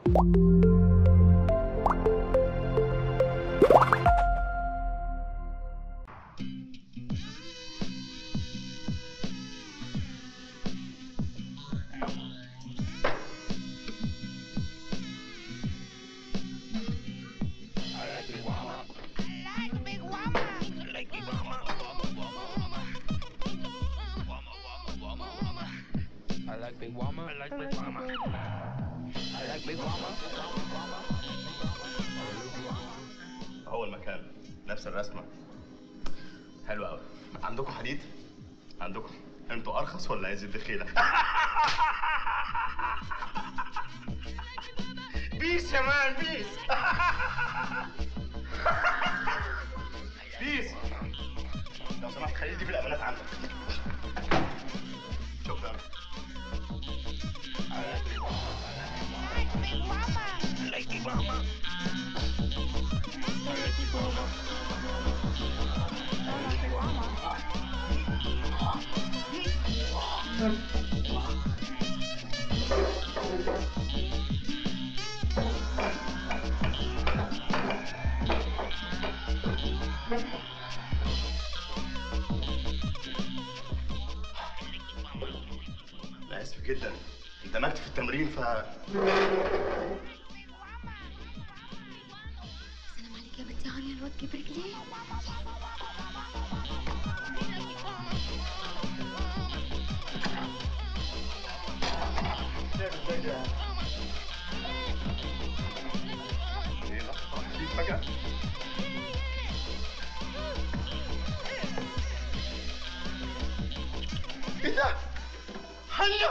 هو المكان نفس الرسمة. حلو قوي. عندكم حديد؟ عندكم؟ انتوا ارخص ولا عايز الدخيلة؟ بيس يا مان بيس. بيس لو سمحت خلي دي في الامانات عندك. شكرا. أنا آسف جدا اندمجت في التمرين سلام عليك يا بنتي هانيا، الواد كبر رجليه. فجأة ايه ده؟ هانيا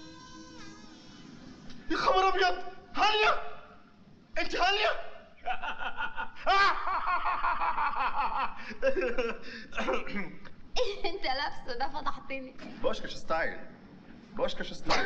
يا خبر ابيض، هانيا انت هانيا؟ انت لابسه ده فضحتني. بوشكش ستايل، بوشكش ستايل.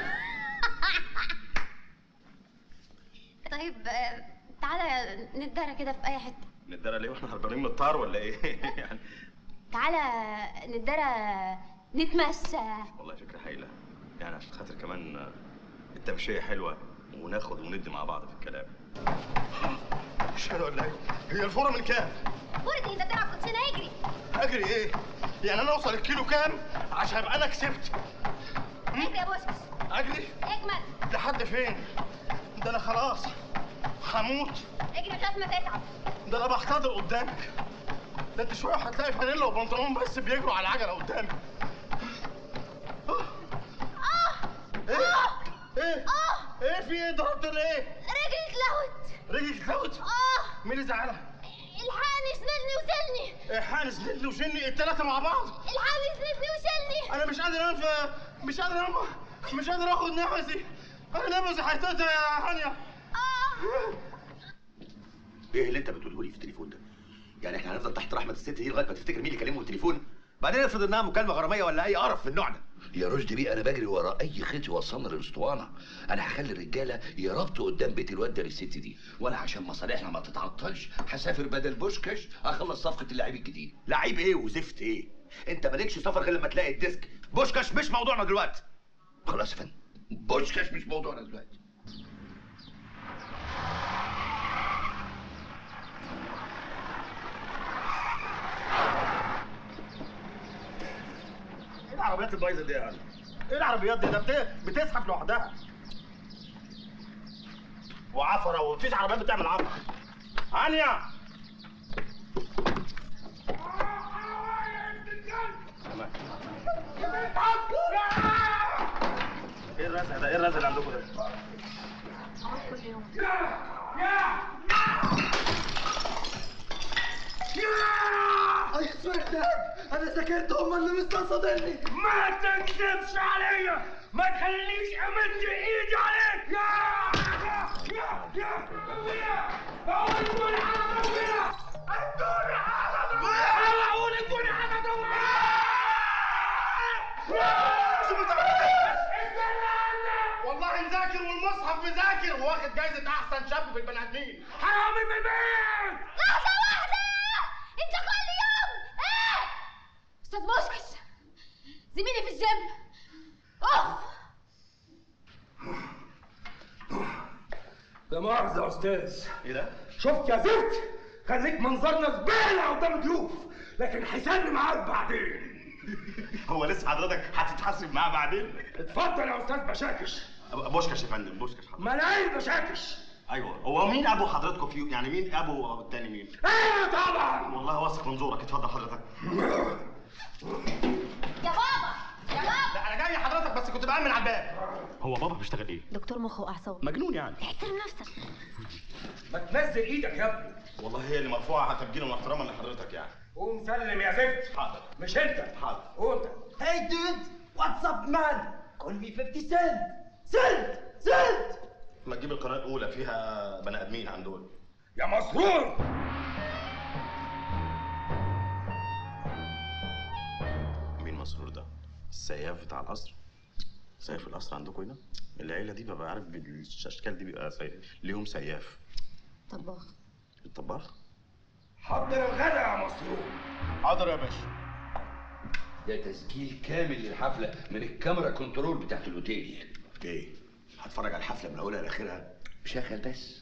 طيب تعالى نتدارى كده في اي حته. نتدرى ليه واحنا هربانين من الطار ولا ايه؟ يعني تعالى نتدارى نتمشى. والله فكرة هايلة، يعني عشان خاطر كمان التمشية حلوة وناخد وندي مع بعض في الكلام. مش حلوة ولا ايه؟ هي الفورة من كام؟ فورة انت تلعب كوتشينة اجري. اجري ايه؟ يعني انا اوصل الكيلو كام عشان ابقى انا كسبت؟ اجري يا بوشكش. اجري؟ اجمل. لحد فين؟ ده انا خلاص هموت. اجري لغايه ما تتعب. ده انا بحتضر قدامك. ده انت شويه هتلاقي فانيلا وبنطلون بس بيجروا على العجله قدامي. ايه؟ ايه في ايه؟ ضربت ليه؟ رجلي اتلوت. رجلك اتلوت؟ مين اللي زعلها؟ الحقني اسندني وشيلني. الحقني اسندني وشيلني الثلاثه مع بعض. الحقني اسندني وشيلني. انا مش قادر انام، مش قادر انام، مش قادر اخد نفسي. انا نفسي هيتقطع يا هانيا. ايه اللي انت بتقوله لي في التليفون ده؟ يعني احنا هنفضل تحت رحمه الست دي لغايه ما تفتكر مين اللي كلمه بالتليفون؟ بعدين افرض انها مكالمه غراميه ولا اي قرف من النوع ده. يا رشدي بيه انا بجري ورا اي خيط يوصلنا للاسطوانه. انا هخلي الرجاله يربطوا قدام بيت الواد ده للست دي، وانا عشان مصالحنا ما تتعطلش هسافر بدل بوشكاش اخلص صفقه اللعيب الجديد. لعيب ايه وزفت ايه؟ انت مالكش سفر غير لما تلاقي الديسك. بوشكاش مش موضوعنا دلوقتي. خلاص يا فندم، بوشكاش مش موضوعنا دلوقتي. ايه العربيات البايظه دي يا هانيا؟ ايه العربيات دي؟ ده بتزحف لوحدها وعفره ومفيش عربيات بتعمل عفره. هانيا تمام. ايه الرزع ده؟ ايه الرزع اللي عندكم ده؟ كل يوم. اي سويت انا ذاكرت هم اللي مستقصدني. ما تكذبش عليا، ما تخلينيش امد ايدي عليك. يا ادوني على ربنا، ادوني على ربنا، اقول ادوني على ربنا. شو بتعمل؟ والله مذاكر والمصحف مذاكر وواخد جايزة أحسن شاب في البني آدمين. حرامي في البيت. لحظة واحدة، أنت كل يوم إيه؟ أستاذ بوشكش زميلي في الجيم. لا مؤاخذة يا أستاذ. ايه ده؟ شفت يا زفت؟ خليك منظرنا زبالة قدام ضيوف، لكن حسابي معاك بعدين. هو لسه حضرتك هتتحاسب معاه بعدين؟ اتفضل يا أستاذ بشاكش. بوشكش يا فندم، بوشكش حضرتك. ملايين بشاكش. ايوه، هو مين ابو حضرتكم فيه؟ يعني مين ابو التاني مين؟ ايوه طبعا. والله واثق من زورك. اتفضل حضرتك. يا بابا يا بابا. لا انا جاي حضرتك، بس كنت بأمن على الباب. هو بابا بيشتغل ايه؟ دكتور مخ واعصاب. مجنون يعني. احترم نفسك. ما تنزل ايدك يا ابني. والله هي اللي مرفوعه تبجيلا واحتراما لحضرتك يعني. قوم سلم يا زفت. حاضر. مش انت. حاضر. قوم انت. Hey dude, what's up man? Call me 50 cent. Cent. ما تجيب القناه الاولى فيها بني ادمين عن دول. يا مسرور. مين مسرور ده؟ السياف بتاع القصر؟ سياف القصر عندكم هنا؟ العيله دي ببقى عارف بالاشكال دي بيبقى ليهم سياف. طباخ. الطباخ؟ حضر الغدا يا مسرور. حاضر يا باشا. ده تسجيل كامل للحفله من الكاميرا كنترول بتاعت الاوتيل. ايه؟ هتفرج على الحفله من اولها لاخرها؟ شغل بس.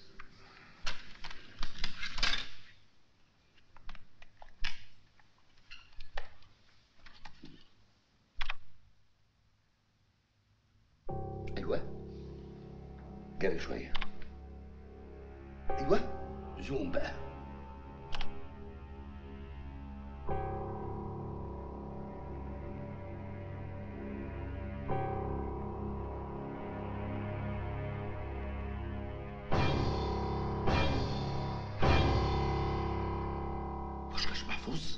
ايوه جري شويه. ايوه زوم بقى. بوشكاش محفوظ.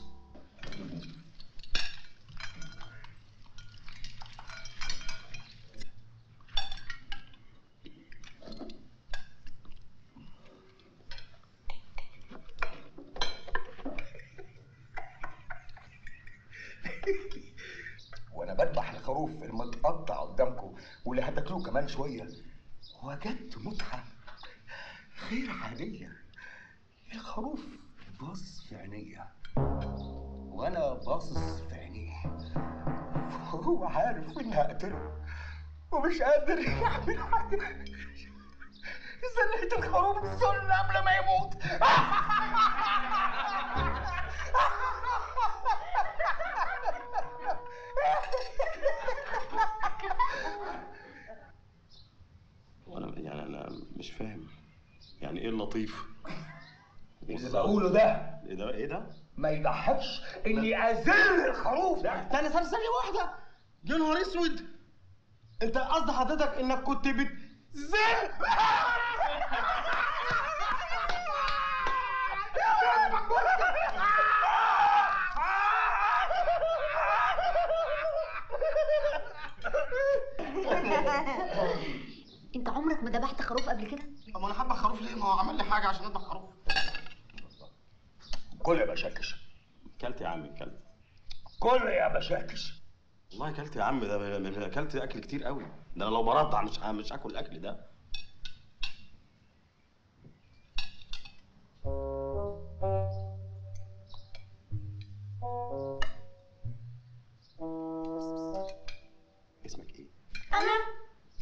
وانا بذبح الخروف المتقطع قدامكم واللي هتاكلوه كمان شويه، وجدت متعه غير عاديه. الخروف باصص في عينيا وانا باصص في عينيه، وهو عارف اني هقتله ومش قادر يعمل حاجه. زليت الخروف السن قبل ما يموت. انا مش فاهم يعني ايه اللطيف؟ اللي بقوله ده ايه ده؟ ما يضحكش اني ازل الخروف ده. استنى ثانية واحدة. يا نهار اسود. انت قصد حضرتك انك كنت بتزل؟ انت عمرك ما ذبحت خروف قبل كده؟ طب انا حابة خروف ليه؟ ما هو عمل لي حاجة عشان اذبح خروف. كل يا بشاكش. كلت يا عم كلت. كل يا بشاكش. والله كلت يا عم، ده كلت اكل كتير قوي. ده انا لو برضع مش هاكل الاكل ده. اسمك ايه؟ انا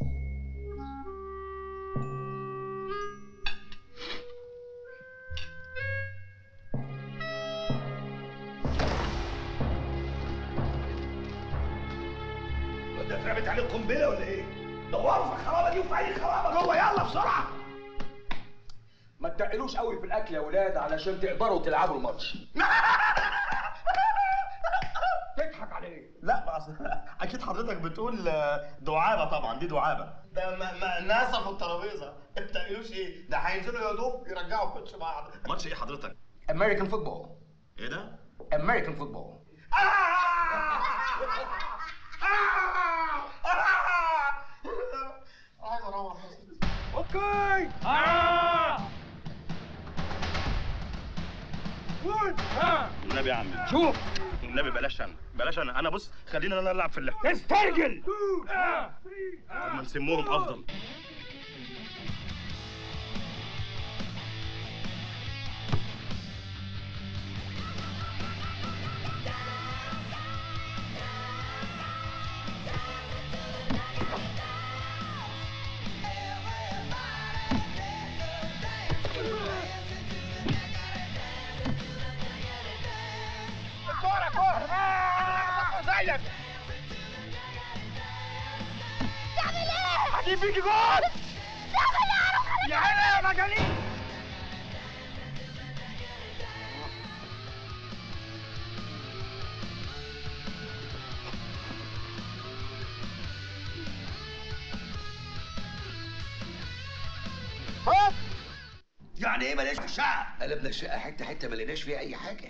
ده اترمت عليه قنبله ولا ايه؟ دوروا في الخرابه دي وفي اي خرابه جوه، يلا بسرعه. ما تتقلوش قوي في الاكل يا ولاد علشان تقدروا تلعبوا الماتش. تضحك على ايه؟ لا بس اكيد حضرتك بتقول دعابه. طبعا دي دعابه. ده ناسا في الترابيزة. ما تقلوش ايه؟ ده هينزلوا يا دوب يرجعوا كوتش بعض. ماتش ايه حضرتك؟ امريكان فوتبول. ايه ده؟ امريكان فوتبول. عايز اروح. اوكي. النبي يا عم شوف النبي بلاش انا بص خلينا انا العب في اللعبه. استرجل. ما نسموهم افضل. فيكي جول. يا عيني يا مجانين. يعني ايه ماليش في الشقه؟ قلبنا الشقه حته حته ما لقيناش فيها اي حاجه.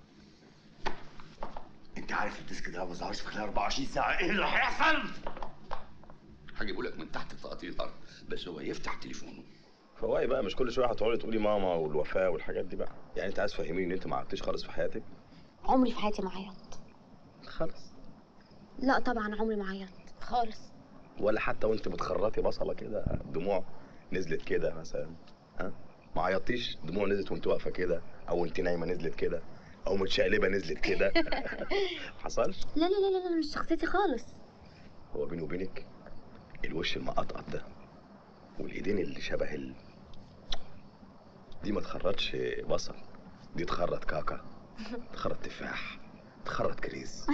انت عارف الديسك ده ما ظهرش في خلال 24 ساعه ايه اللي هيحصل؟ هجيبه لك من تحت تقطيع الارض، بس هو يفتح تليفونه. فواي بقى مش كل شويه هتقعدي تقولي ماما والوفاه والحاجات دي بقى. يعني انت عايز تفهميني ان انت ما عملتيش خالص في حياتك؟ عمري في حياتي ما عيطت خالص؟ لا طبعا عمري ما عيطت خالص. ولا حتى وانت بتخرطي بصله كده دموع نزلت كده مثلا؟ ها؟ ما عيطتيش دموع نزلت وانت واقفه كده، او انت نايمه نزلت كده، او متشقلبه نزلت كده؟ حصلش؟ لا لا لا لا مش شخصيتي خالص. هو بيني وبينك الوش المقطقط ده والايدين اللي شبه دي ما تخرطش بصل، دي تخرط كاكا، تخرط تفاح، تخرط كريز.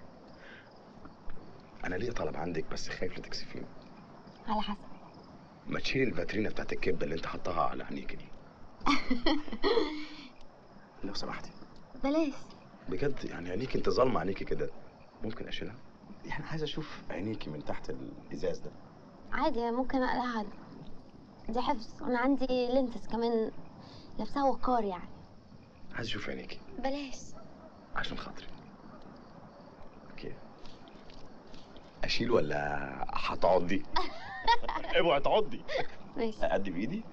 انا ليه طلب عندك بس خايف لا تكسفيني. على حسب. ما تشيل الفاترينا بتاعت الكبده اللي انت حطاها على عينيك دي. لو سمحتي. بلاش. بجد يعني عينيك انت ظالمه عينيكي كده، ممكن اشيلها؟ يعني عايز اشوف عينيكي من تحت الازاز ده. عادي ممكن اقلعها، دي حفظ وانا عندي لينسز كمان لابسها وقار يعني. عايز اشوف عينيكي. بلاش. عشان خاطري. اوكي. اشيل ولا هتعضي؟ اوعي تعضي. ماشي. اقدم بايدي.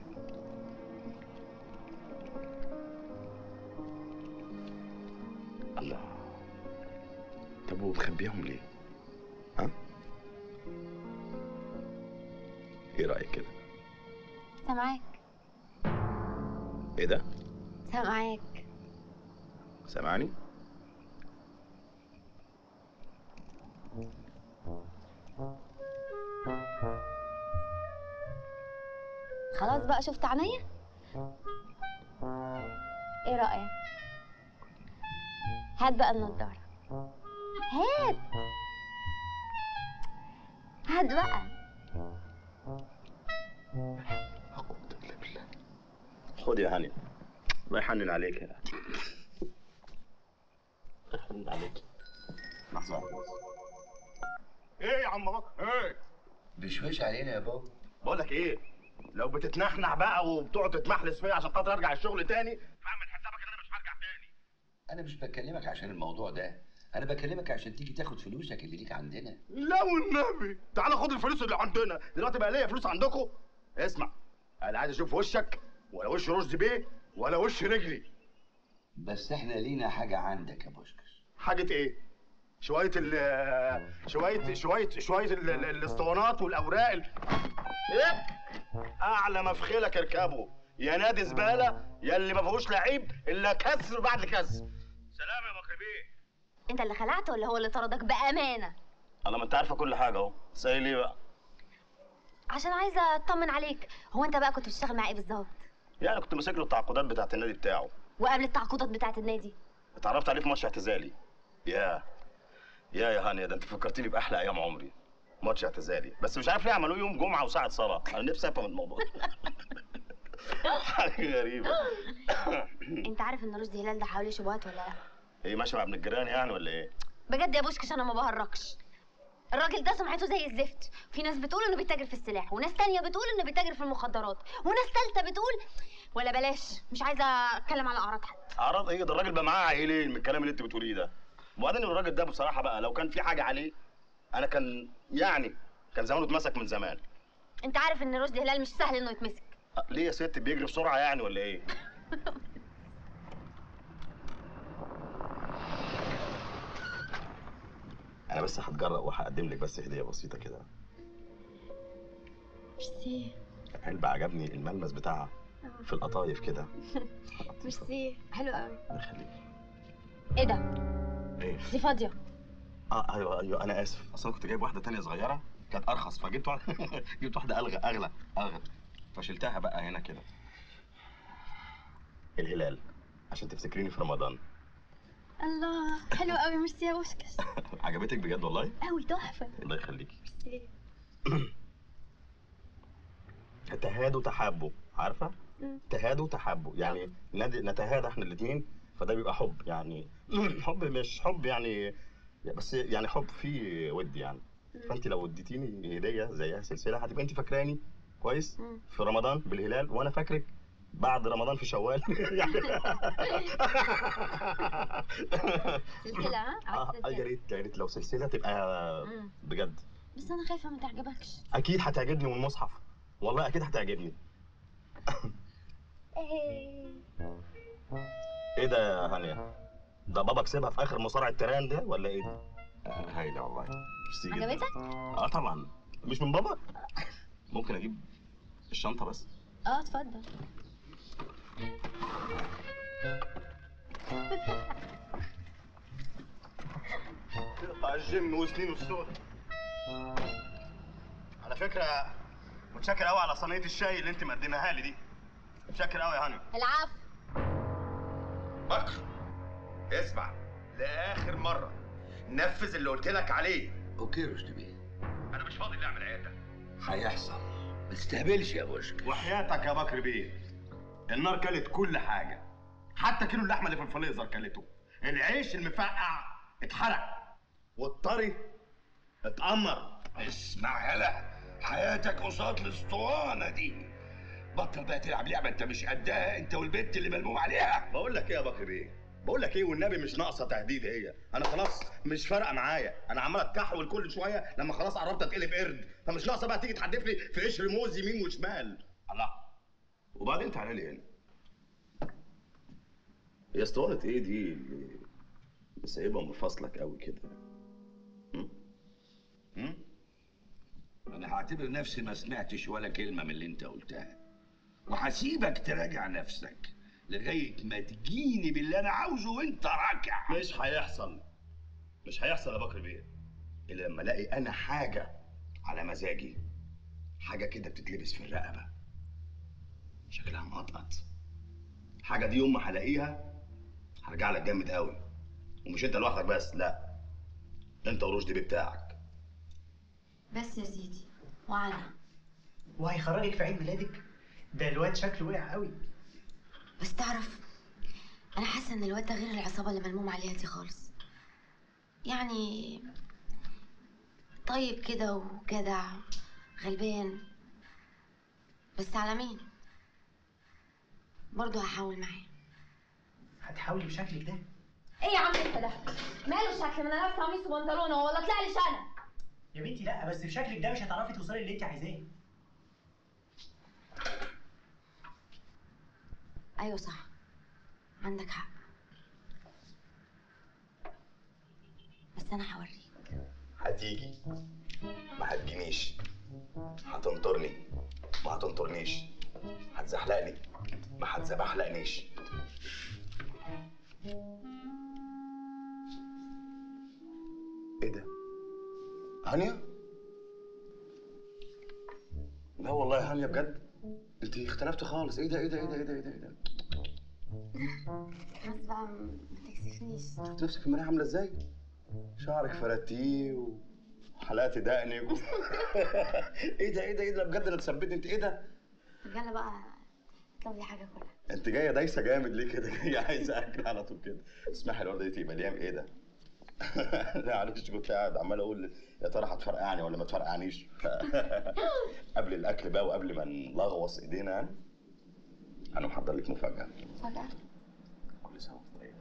الله. طب ومخبيهم ليه؟ ها؟ ايه رايك كده؟ سامعاك. ايه ده؟ سامعاك. سامعني؟ خلاص بقى شفت عينيا؟ ايه رأيك؟ هات بقى النضارة. هات. هات بقى. أقوم بالله. خد يا هاني. الله يحنن عليك يا. الله يحنن عليك. لحظة واحدة بس. ايه يا عم بكر؟ ايه؟ بشويش علينا يا بابا. بقول لك ايه؟ لو بتتنحنح بقى وبتقعد تتمحلس فيا عشان خاطر ارجع الشغل تاني، فاعمل حسابك ان انا مش هرجع تاني. انا مش بكلمك عشان الموضوع ده، انا بكلمك عشان تيجي تاخد فلوسك اللي ليك عندنا. لا والنبي، تعالى خد الفلوس اللي عندنا، دلوقتي بقى ليا فلوس عندكم؟ اسمع، انا عايز اشوف وشك، ولا وش رشدي بيه، ولا وش رجلي. بس احنا لينا حاجة عندك يا بوشكش. حاجة ايه؟ شوية الاسطوانات والاوراق ايه؟ اعلى ما في خيلك اركبه، يا نادي زبالة يا اللي ما فيهوش لعيب الا كسر بعد كسر. سلام يا بكر بيه. انت اللي خلعت ولا هو اللي طردك بأمانة؟ الله، ما انت عارفه كل حاجه اهو، سايل ليه بقى؟ عشان عايزة اطمن عليك. هو انت بقى كنت بتشتغل مع ايه بالظبط؟ يعني كنت ماسك له التعاقدات بتاعت النادي بتاعه. وقبل التعاقدات بتاعة النادي؟ اتعرفت عليه في ماتش اعتزالي. يا هانيا، ده انت فكرتني باحلى ايام عمري. ماتش اعتزالي، بس مش عارف ليه عملوه يوم جمعه وساعه صلاه، انا نفسي افهم الموضوع. حاجه غريبه. انت عارف ان رشدي هلال ده حواليه شبهات ولا لا؟ ايه ماشي مع ابن الجيران يعني ولا ايه؟ بجد يا بوشكش انا ما بهرجش. الراجل ده سمعته زي الزفت، في ناس بتقول انه بيتاجر في السلاح، وناس تانية بتقول انه بيتاجر في المخدرات، وناس تالتة بتقول ولا بلاش، مش عايزه اتكلم على اعراض حد. اعراض ايه؟ ده الراجل بقى معاه عيلين من الكلام اللي انت بتقوليه ده. وبعدين الراجل ده بصراحه بقى لو كان في حاجه عليه انا كان زمانه اتمسك من زمان. انت عارف ان رشدي هلال مش سهل انه يتمسك. ليه يا ست؟ بيجري بسرعه يعني ولا ايه؟ انا بس هتجرأ وهقدم لك بس هديه بسيطه كده. ميرسي. علبه عجبني الملمس بتاعها في القطايف كده. ميرسي، حلو قوي. الله يخليك. ايه ده؟ ايه؟ دي فاضيه. ايوه انا اسف، اصل انا كنت جايب واحده تانية صغيره كانت ارخص، فجبت واحده جبت واحده اغلى فشلتها بقى هنا كده. الهلال عشان تفتكريني في رمضان. الله، حلو قوي. ميرسي يا بوشكش. عجبتك بجد والله؟ قوي، تحفه. الله يخليكي. ميرسي. تهادوا تحابوا، عارفه؟ تهادوا تحابوا، يعني نتهادى احنا الاثنين، فده بيبقى حب يعني. حب مش حب يعني، بس يعني حب فيه ود يعني. فانت لو اديتيني هديه زيها سلسله هتبقى انت فاكراني كويس في رمضان بالهلال، وانا فاكرك بعد رمضان في شوال. سلسله ها؟ عايز يا سلسله. ريت يا ريت لو سلسله تبقى بجد. بس انا خايفه ما تعجبكش. اكيد هتعجبني من المصحف، والله اكيد هتعجبني. ايه ده يا هانيا؟ ده بابا كسبها في اخر مصارعه تيران ده ولا ايه ده؟ هايله والله. ميرسي جدا. عجبتك؟ طبعا. مش من بابا؟ ممكن اجيب الشنطه بس؟ اتفضل. تقطع الجيم وسنين السود. على فكره متشكر قوي على صينيه الشاي اللي انت مقدماها لي دي. متشكر قوي يا هاني. العفو. بكر، اسمع لاخر مره، نفذ اللي قلت لك عليه. اوكي يا رشدي بيه، انا مش فاضي اعمل عيادة. هيحصل. ما تستهبلش يا بوشك. وحياتك يا بكر بيه، النار كلت كل حاجه، حتى كيلو اللحمه اللي في الفريزر كلته، العيش المفقع اتحرق، والطري اتأمر. اسمع يلا، حياتك قصاد الاسطوانه دي. بطل بقى تلعب لعبه انت مش قدها، انت والبنت اللي ملموم عليها. بقول لك ايه يا بكر بيه، بقول لك ايه والنبي مش ناقصه تهديد هي، انا خلاص مش فارقه معايا، انا عمال اتكحول كل شويه لما خلاص قربت اتقلب قرد، فمش ناقصه بقى تيجي تحدف لي في قشر موز يمين وشمال. الله. وبعدين تعالى لي هنا. هي اسطوانه ايه دي اللي سايبها منفصلك قوي كده؟ انا هعتبر نفسي ما سمعتش ولا كلمه من اللي انت قلتها، وهسيبك تراجع نفسك لغايه ما تجيني باللي انا عاوزه وانت راكع. مش هيحصل، مش هيحصل يا بكر بيه الا لما الاقي انا حاجه على مزاجي، حاجه كده بتتلبس في الرقبه شكلها مقطقط. حاجه دي يوم ما هلاقيها هرجع لك جامد قوي، ومش انت لوحدك بس، لا انت ورشدي بيه بتاعك. بس يا سيدي وعنا. وهيخرجك في عيد ميلادك؟ ده الواد شكله وقع قوي. بس تعرف انا حاسه ان الواد ده غير العصابه اللي ملموم عليها دي خالص، يعني طيب كده وجدع غلبان، بس على مين برضه هحاول معاه. هتحاولي بشكلك ده؟ ايه يا عم انت ده ماله شكل؟ ما انا لابسه قميص وبنطلونه ولا طلع لي شنب؟ يا بنتي لا، بس بشكلك ده مش هتعرفي توصلي اللي انت عايزاه. ايوه صح، عندك حق، بس انا هوريك. هتيجي ما هتجينيش، هتنطرني ما هتنطرنيش، هتزحلقني ما هتزبحلقنيش. ايه ده؟ هانيا؟ لا والله يا هانيا بجد انت اختلفتي خالص. ايه ده ايه ده ايه ده ايه ده ايه ده, إيه ده؟ بس بقى ما تكسفنيش. شفت نفسك في المرايه عامله ازاي؟ شعرك فردتيه وحلقتي دقنك ايه ده ايه ده ايه ده بجد؟ انا اتثبت. انت ايه ده؟ رجاله بقى اطلب لي حاجه كلها. انت جايه دايسه جامد ليه كده؟ جايه عايزه اكل على طول كده. اسمحي الورده دي تبقى مليان. ايه ده؟ لا معلش كنت قاعد عمال اقول يا ترى هتفرقعني ولا ما تفرقعنيش. قبل الاكل بقى وقبل ما نلغوص ايدينا يعني انا محضر لك مفاجاه. مفاجاه؟ كل سنه وانت طيبه.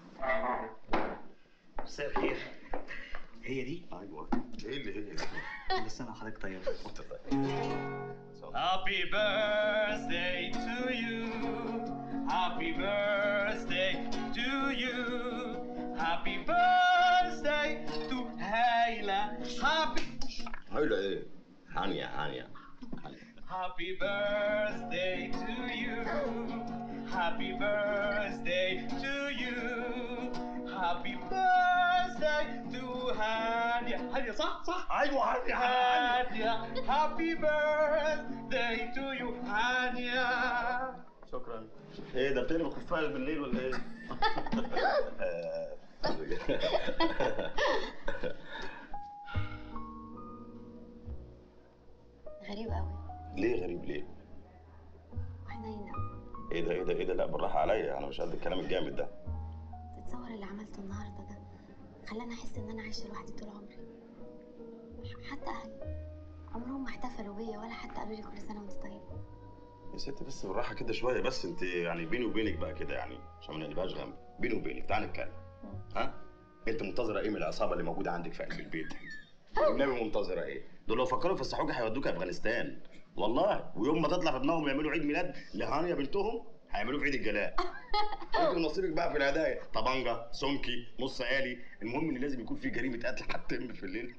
مساء الخير. هي دي؟ ايوه. ايه اللي هي دي؟ كل سنه وحضرتك طيب. وانت طيب. Happy birthday to you. Happy birthday to you. Happy birthday to Hayla. هايله ايه؟ هانيا. Happy birthday to you. Happy birthday to you. Happy birthday to هانيا صح؟ ايوه هانيا. Happy birthday to you هانيا. شكرا. ايه ده بتقلب الخفاش بالليل ولا ايه؟ غريب قوي. ليه غريب ليه؟ ايه ده لا بالراحه عليا، انا مش قد الكلام الجامد ده. تتصور اللي عملته النهارده ده خلاني احس ان انا عايشه لوحدي طول عمري. حتى اهلي عمرهم ما احتفلوا بيا ولا حتى قالوا لي كل سنه وانت طيبه. يا ست بس بالراحه كده شويه، بس انت يعني بيني وبينك بقى كده يعني عشان ما نقلبهاش غم. بيني وبينك تعالى نتكلم. ها؟ انت منتظره ايه من العصابه اللي موجوده عندك في قلب البيت؟ والنبي منتظره ايه؟ دول لو فكروا يفسحوك هيودوك افغانستان والله، ويوم ما تطلع في دماغهم يعملوا عيد ميلاد لهانيا بنتهم هيعملوه في عيد الجلاء. انت ونصيبك بقى في الهدايا، طبنجه، سمكي، نص آلي، المهم ان لازم يكون في جريمه قتل هتتم في الليل.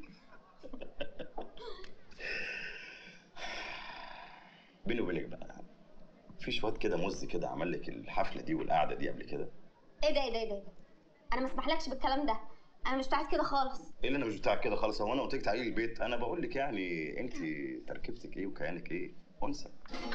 بيني وبينك بقى، في شويه كده مز كده عمل لك الحفله دي والقعده دي قبل كده؟ ايه ده ايه ده ايه ده؟ انا ما اسمحلكش بالكلام ده، انا مش بتاعت كده خالص. ايه اللي انا مش بتاعك كده خالص؟ هو انا قلت لك تعالي البيت؟ انا بقول لك يعني انت تركيبتك ايه وكيانك ايه؟ انثى.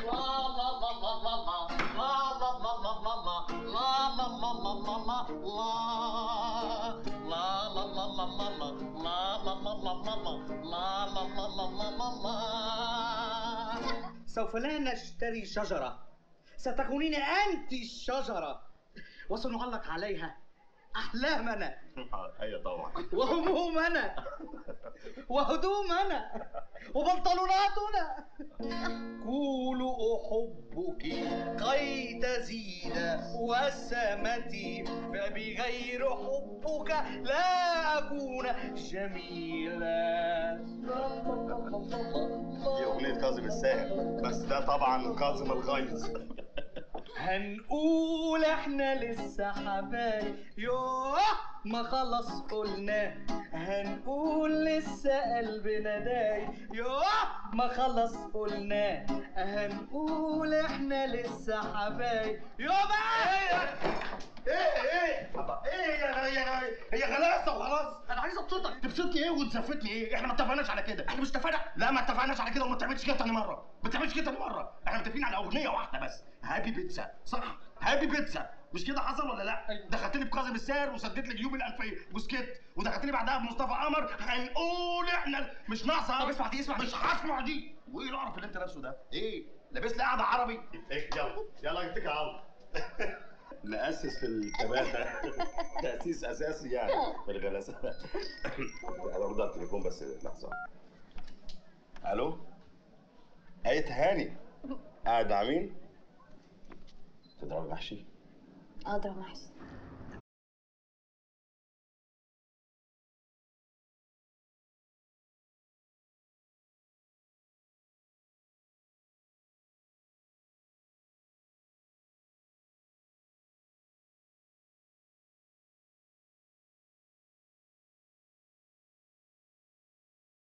سوف لا نشتري شجرة، ستكونين أنت الشجرة وسنعلق عليها أحلامنا ايوه طبعا. وهمومنا وهدومنا وبنطلوناتنا. قولوا أحبك كي تزيد وسمتي، فبغير حبك لا أكون جميلا. دي اغنيه كاظم الساهر، بس ده طبعا كاظم الغيظ. هنقول احنا لسه حبايب، يوه ما خلص قلنا. هنقول لسه قلبنا دايب، يوه ما خلص قلنا. هنقول احنا لسه حبايب، يوه بقى. هي غلاسه وخلاص. انا عايز ابسطك. تبسطني ايه وتزفتني ايه؟ احنا ما اتفقناش على كده. احنا مش اتفقنا؟ لا ما اتفقناش على كده، وما تعملش كده تاني مره. ما تعملش كده تاني مره. احنا متفقين على اغنيه واحده بس، هابي بيتزا، صح؟ هابي بيتزا، مش كده حصل ولا لا؟ دخلتني بكاظم الساهر وسددت لي جيوب الانفيه وسكت، ودخلتني بعدها بمصطفى قمر. هنقول احنا مش ناقصه. طب اسمع دي، اسمع دي. مش هسمع دي. وايه القرف اللي انت لابسه ده؟ ايه؟ لابس لي قاعده عربي؟ ايه يلا يلا اتكل على الله. نأسس في التباتة تأسيس أساسي يعني في الغلاسة. أنا برد على التليفون بس لحظة. ألو؟ أي تهاني؟ قاعد مع مين؟ تضرب محشي؟ اضرب محشي.